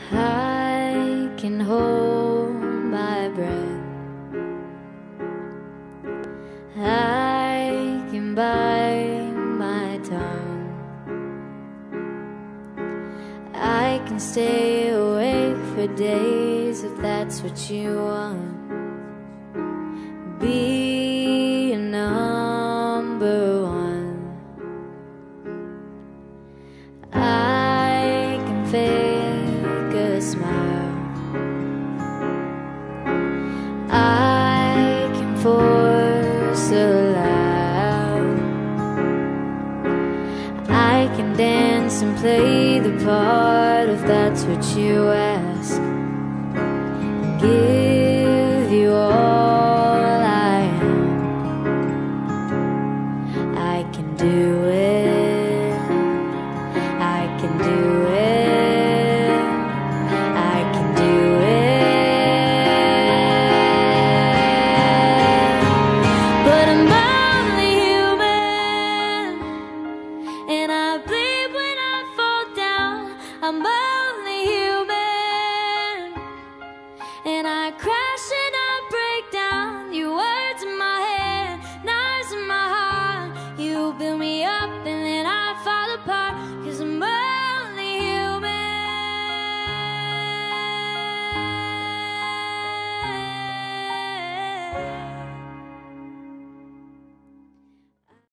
I can hold my breath, I can bite my tongue, I can stay awake for days if that's what you want. Be a number one. I can fake a smile, I can force a laugh, I can dance and play the part if that's what you ask. Give